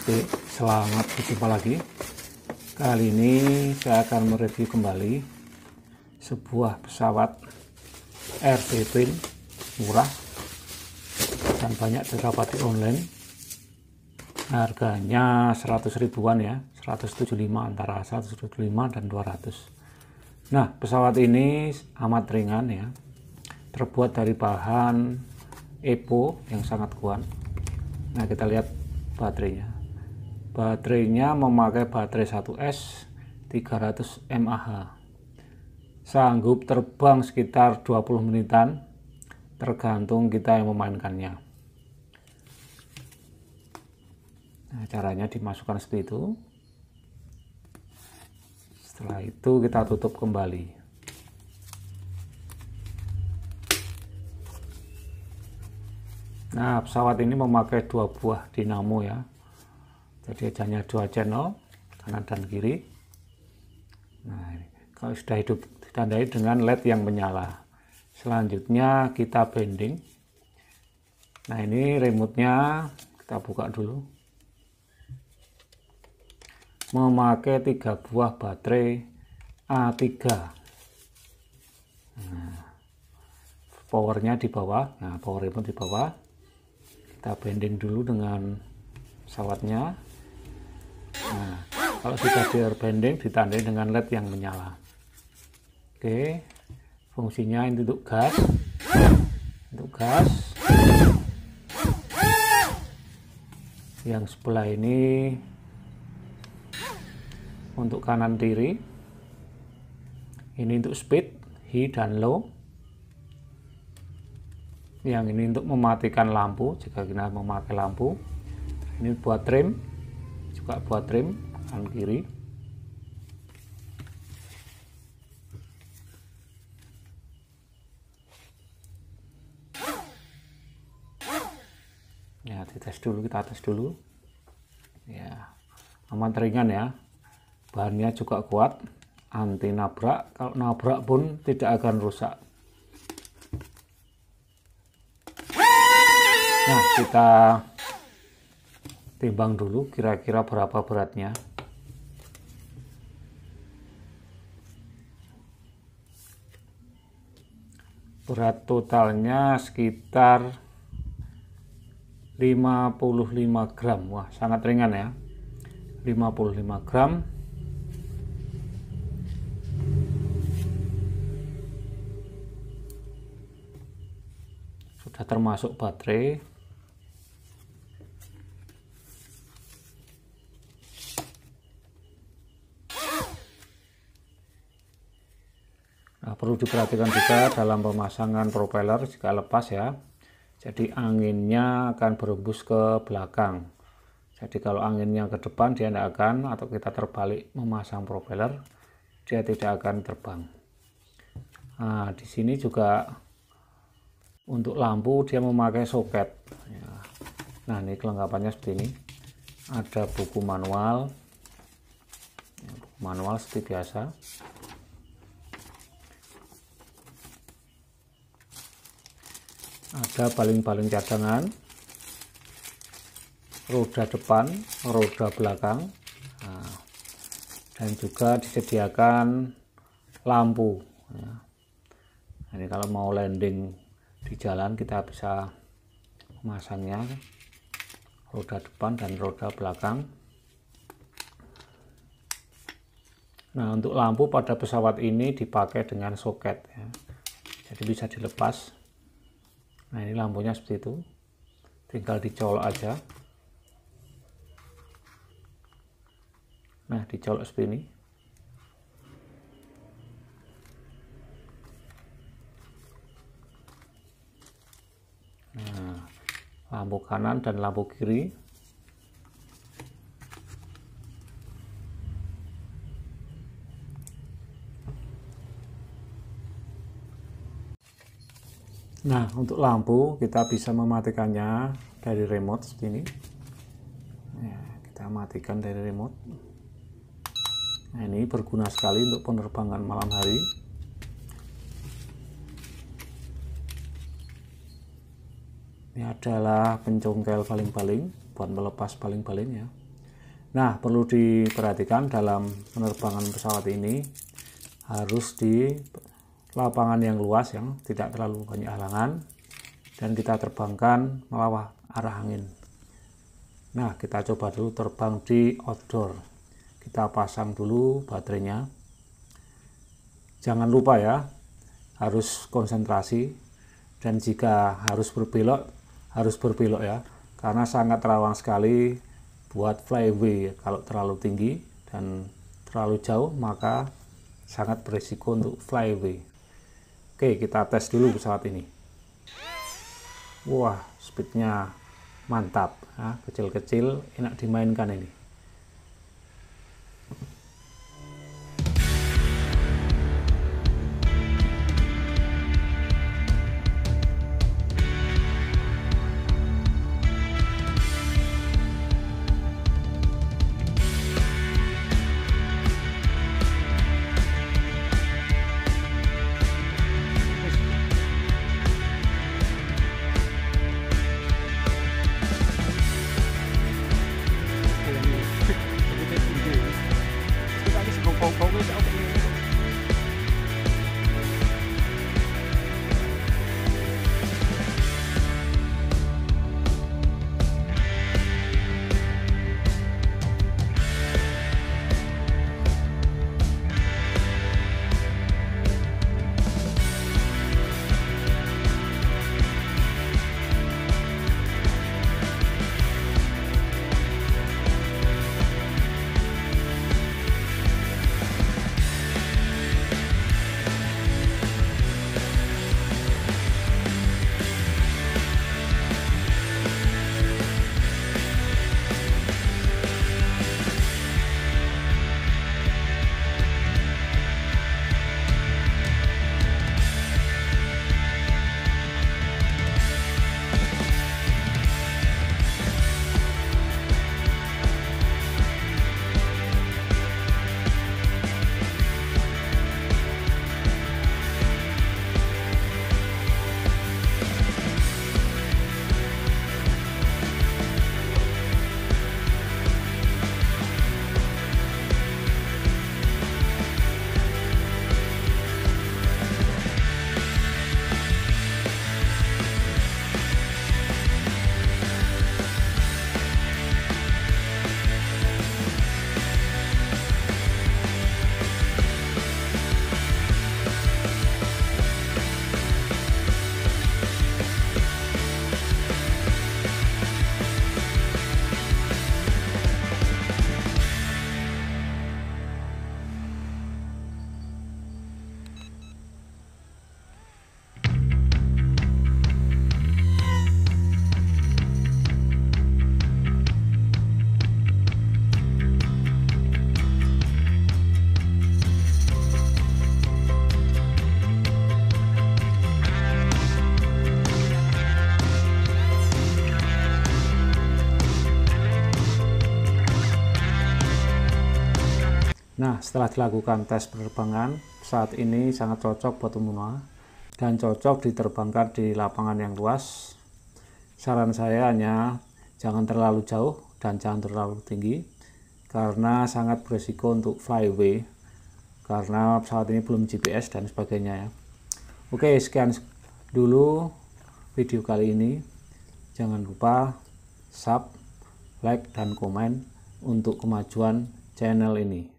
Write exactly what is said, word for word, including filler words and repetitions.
Oke, selamat berjumpa lagi. Kali ini saya akan mereview kembali sebuah pesawat R C Twin murah dan banyak terdapat di online. Harganya seratus ribuan ya, seratus tujuh puluh lima, antara seratus tujuh puluh lima dan dua ratus. Nah, pesawat ini amat ringan ya, terbuat dari bahan EPO yang sangat kuat. Nah, kita lihat baterainya. Baterainya memakai baterai satu S tiga ratus mAh. Sanggup terbang sekitar dua puluh menitan, tergantung kita yang memainkannya. Nah, caranya dimasukkan seperti itu. Setelah itu kita tutup kembali. Nah, pesawat ini memakai dua buah dinamo ya. Jadi hanya dua channel, kanan dan kiri. Nah, ini. Kalau sudah hidup ditandai dengan L E D yang menyala. Selanjutnya kita bending. Nah, ini remote-nya kita buka dulu. Memakai tiga buah baterai A tiga. Nah, powernya di bawah. Nah, power remote di bawah. Kita bending dulu dengan pesawatnya. Nah, kalau sudah terbending ditandai dengan L E D yang menyala. Oke, fungsinya ini untuk gas, untuk gas. Yang sebelah ini untuk kanan kiri. Ini untuk speed, high dan low. Yang ini untuk mematikan lampu jika kita memakai lampu. Ini buat trim, juga buat trim kanan kiri. Ya, dites dulu, kita tes dulu. Ya, aman ringan ya. Bahannya juga kuat, anti nabrak. Kalau nabrak pun tidak akan rusak. Nah, kita timbang dulu kira-kira berapa beratnya. Berat totalnya sekitar lima puluh lima gram. Wah, sangat ringan ya, lima puluh lima gram. Sudah termasuk baterai. Nah, perlu diperhatikan juga dalam pemasangan propeller jika lepas ya. Jadi anginnya akan berembus ke belakang. Jadi kalau anginnya ke depan dia tidak akan, atau kita terbalik memasang propeller, dia tidak akan terbang. Nah, di sini juga untuk lampu dia memakai soket. Nah, ini kelengkapannya seperti ini. Ada buku manual, buku manual seperti biasa. Ada baling-baling cadangan, roda depan, roda belakang, nah, dan juga disediakan lampu ya. Ini kalau mau landing di jalan kita bisa memasangnya, roda depan dan roda belakang. Nah, untuk lampu pada pesawat ini dipakai dengan soket ya. Jadi bisa dilepas. Nah, ini lampunya seperti itu, tinggal dicolok aja. Nah, dicolok seperti ini. Nah, lampu kanan dan lampu kiri. Nah, untuk lampu kita bisa mematikannya dari remote seperti ini. Ya, kita matikan dari remote. Nah, ini berguna sekali untuk penerbangan malam hari. Ini adalah pencongkel baling-baling buat melepas baling-baling ya. Nah, perlu diperhatikan dalam penerbangan pesawat ini harus di lapangan yang luas, yang tidak terlalu banyak halangan, dan kita terbangkan melawan arah angin. Nah, kita coba dulu terbang di outdoor. Kita pasang dulu baterainya. Jangan lupa ya, harus konsentrasi, dan jika harus berbelok, harus berbelok ya, karena sangat rawan sekali buat flyaway kalau terlalu tinggi dan terlalu jauh, maka sangat berisiko untuk flyaway. Oke, kita tes dulu pesawat ini. Wah, speednya mantap, kecil-kecil, enak dimainkan ini. Nah, setelah dilakukan tes penerbangan, pesawat ini sangat cocok buat pemula dan cocok diterbangkan di lapangan yang luas. Saran saya hanya jangan terlalu jauh dan jangan terlalu tinggi, karena sangat berisiko untuk flyaway, karena pesawat ini belum G P S dan sebagainya ya. Oke, sekian dulu video kali ini. Jangan lupa sub, like, dan komen untuk kemajuan channel ini.